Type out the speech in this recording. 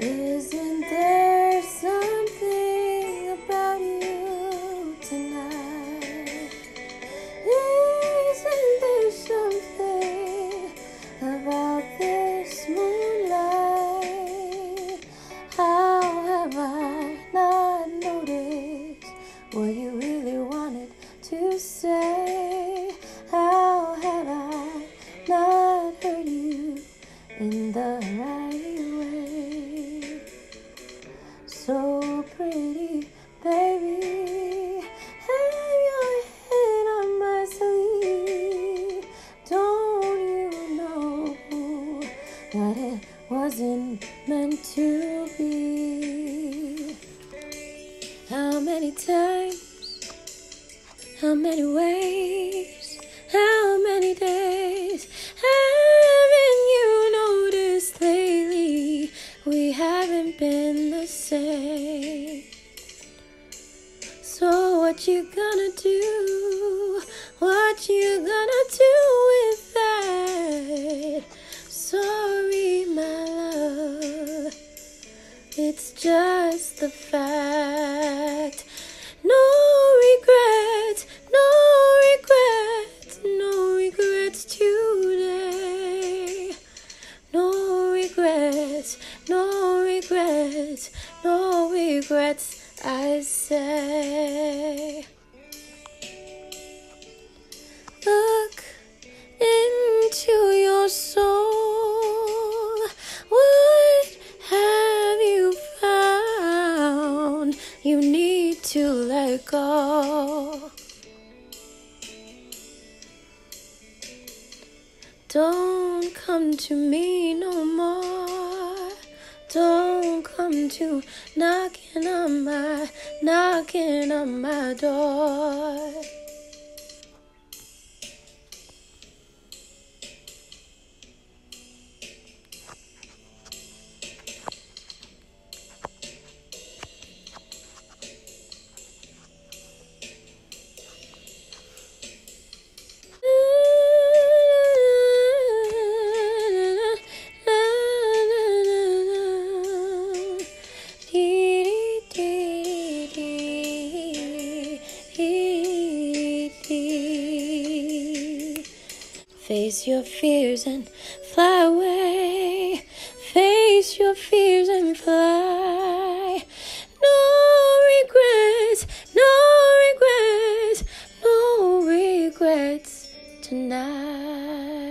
Isn't there something about you tonight? Isn't there something about this moonlight? How have I not noticed what you really wanted to say? How have I not heard you in the right way? So pretty, baby, hang your head on my sleeve. Don't you know that it wasn't meant to be? How many times, how many ways, how many days haven't you noticed lately? We haven't been the same. So what you gonna do? What you gonna do with that? Sorry, my love, it's just the fact. No regrets, no regrets, no regrets today. No regrets, no regrets, no regrets, I say. Look into your soul. What have you found? You need to let go. Don't come to me no more. Don't come to knocking on my door. Face your fears and fly away. Face your fears and fly. No regrets, no regrets, no regrets tonight.